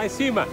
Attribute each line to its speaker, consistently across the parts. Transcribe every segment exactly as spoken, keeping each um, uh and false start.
Speaker 1: Lá em cima.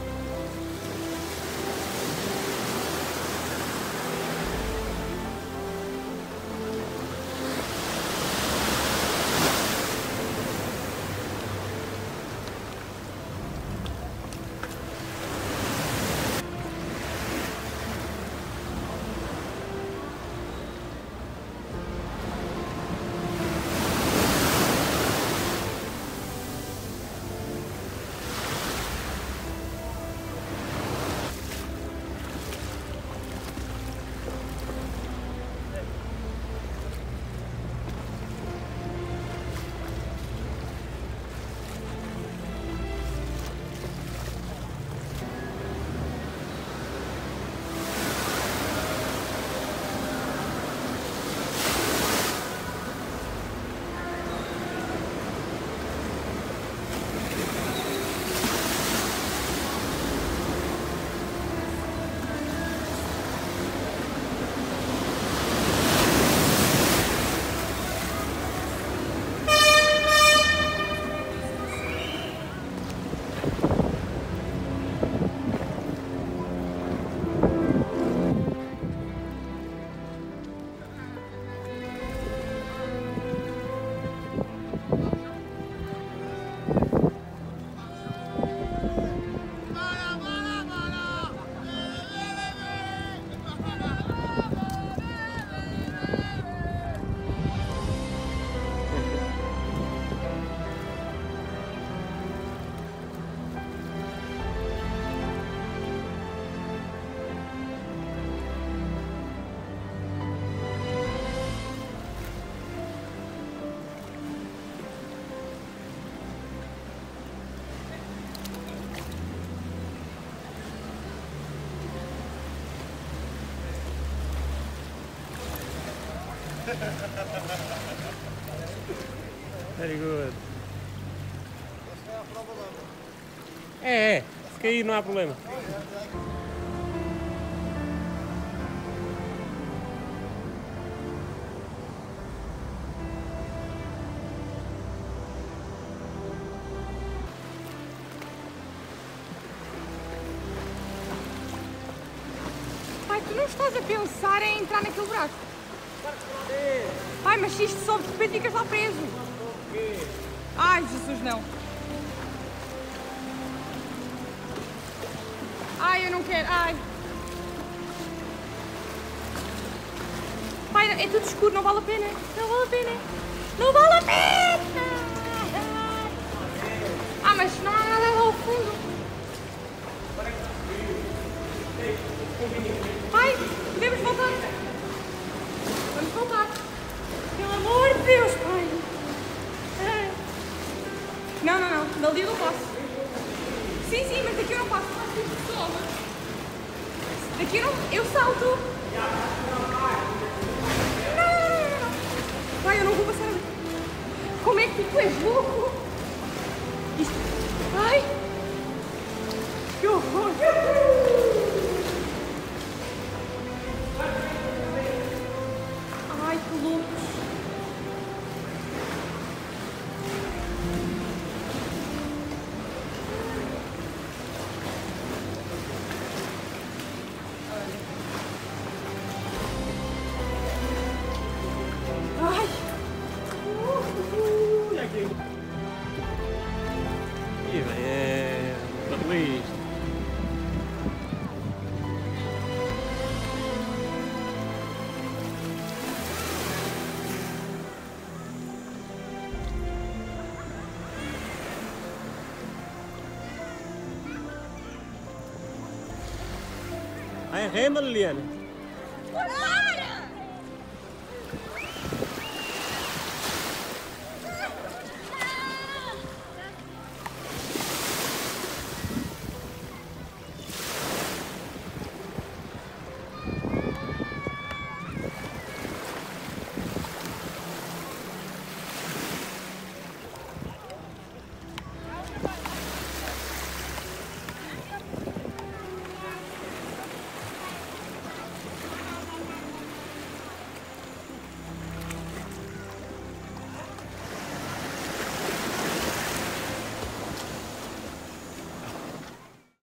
Speaker 1: Very good. É, é. Se cair não há problema.
Speaker 2: Pai, tu não estás a pensar em entrar naquele buraco? Pai, mas se isto sobe de repente ficas lá preso. Ai, Jesus, não. Ai, eu não quero, ai. Pai, é tudo escuro, não vale a pena. Não vale a pena. Não vale a pena. Ah, mas não há nada lá ao fundo. Pai, podemos voltar. Vamos voltar. Pelo amor de Deus, pai. Não, não, não. Dali eu não posso. Sim, sim, mas daqui eu não posso. Daqui eu não... Eu salto. Não, não, não, não. Pai, eu não vou passar. Como é que tu és louco? Isto... Ai. Que horror. Ai, que loucos.
Speaker 1: É, feliz. Aí rema, Liliana.